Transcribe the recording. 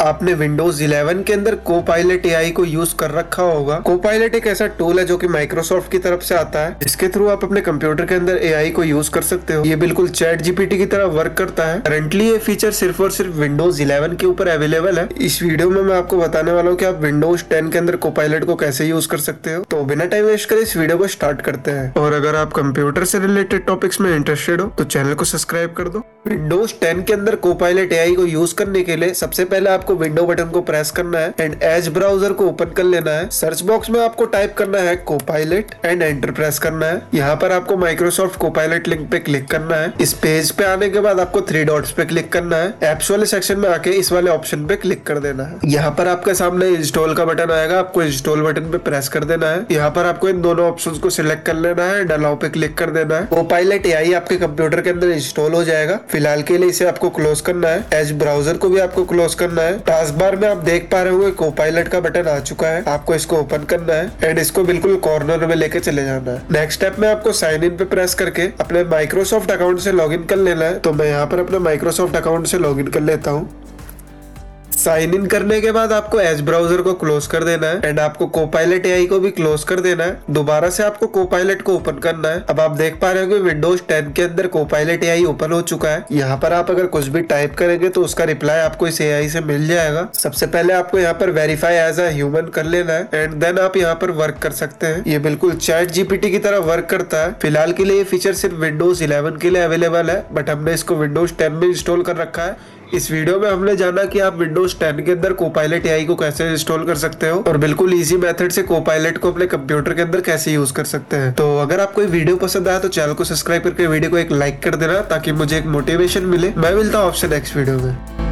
आपने विंडोज 11 के अंदर कोपायलट एआई को यूज कर रखा होगा। कोपायलट एक ऐसा टूल है जो कि माइक्रोसॉफ्ट की तरफ से आता है, जिसके थ्रू आप अपने कंप्यूटर के अंदर एआई को यूज कर सकते हो। ये बिल्कुल चैट जीपीटी की तरह वर्क करता है। करंटली ये फीचर सिर्फ और सिर्फ विंडोज 11 के ऊपर अवेलेबल है। इस वीडियो में मैं आपको बताने वाला हूँ कि आप विंडोज 10 के अंदर कोपायलट को कैसे यूज कर सकते हो। तो बिना टाइम वेस्ट करे इस वीडियो को स्टार्ट करते हैं। और अगर आप कंप्यूटर से रिलेटेड टॉपिक्स में इंटरेस्टेड हो तो चैनल को सब्सक्राइब कर दो। विंडोज 10 के अंदर कोपायलट एआई को यूज करने के लिए सबसे पहले आपको विंडो बटन को प्रेस करना है एंड एज ब्राउजर को ओपन कर लेना है। सर्च बॉक्स में आपको टाइप करना है कोपायलट एंड एंटर प्रेस करना है। यहाँ पर आपको माइक्रोसॉफ्ट कोपायलट लिंक पे क्लिक करना है। इस पेज पे आने के बाद आपको 3 डॉट्स पे क्लिक करना है। एप्स वाले सेक्शन में आके इस वाले ऑप्शन पे क्लिक कर देना है। यहाँ पर आपके सामने इंस्टॉल का बटन आएगा, आपको इंस्टॉल बटन पे प्रेस कर देना है। यहाँ पर आपको इन दोनों ऑप्शंस को सिलेक्ट कर लेना है एंड अलाउ पे क्लिक कर देना है। कोपायलट एआई आपके कंप्यूटर के अंदर इंस्टॉल हो जाएगा। फिलहाल के लिए इसे आपको क्लोज करना है। एज ब्राउजर को भी आपको क्लोज करना है। टास्क बार में आप देख पा रहे होंगे कोपायलट का बटन आ चुका है। आपको इसको ओपन करना है एंड इसको बिल्कुल कॉर्नर में लेके चले जाना है। नेक्स्ट स्टेप में आपको साइन इन पे प्रेस करके अपने माइक्रोसॉफ्ट अकाउंट से लॉगिन कर लेना है। तो मैं यहाँ पर अपने माइक्रोसॉफ्ट अकाउंट से लॉगिन कर लेता हूँ। साइन इन करने के बाद आपको एज ब्राउजर को क्लोज कर देना है एंड आपको कोपायलट एआई को भी क्लोज कर देना है। दोबारा से आपको कोपायलट को ओपन करना है। अब आप देख पा रहे हो कि विंडोज 10 के अंदर कोपायलट एआई ओपन हो चुका है। यहाँ पर आप अगर कुछ भी टाइप करेंगे तो उसका रिप्लाई आपको इस एआई से मिल जाएगा। सबसे पहले आपको यहाँ पर वेरीफाई एज अ ह्यूमन कर लेना है एंड देन आप यहाँ पर वर्क कर सकते हैं। ये बिल्कुल चैट जीपीटी की तरह वर्क करता है। फिलहाल के लिए ये फीचर सिर्फ विंडोज 11 के लिए अवेलेबल है, बट हमने इसको विंडोज 10 में इंस्टॉल कर रखा है। इस वीडियो में हमने जाना कि आप विंडोज 10 के अंदर कोपायलट एआई को कैसे इंस्टॉल कर सकते हो और बिल्कुल इजी मेथड से कोपायलट को अपने कंप्यूटर के अंदर कैसे यूज कर सकते हैं। तो अगर आपको ये वीडियो पसंद आया तो चैनल को सब्सक्राइब करके वीडियो को एक लाइक कर देना ताकि मुझे एक मोटिवेशन मिले। मैं मिलता हूँ आपसे नेक्स्ट वीडियो में।